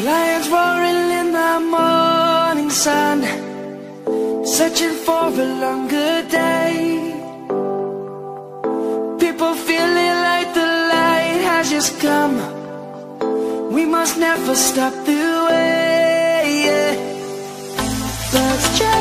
Lions roaring in the morning sun, searching for a longer day. People feeling like the light has just come. We must never stop the way, yeah. Birds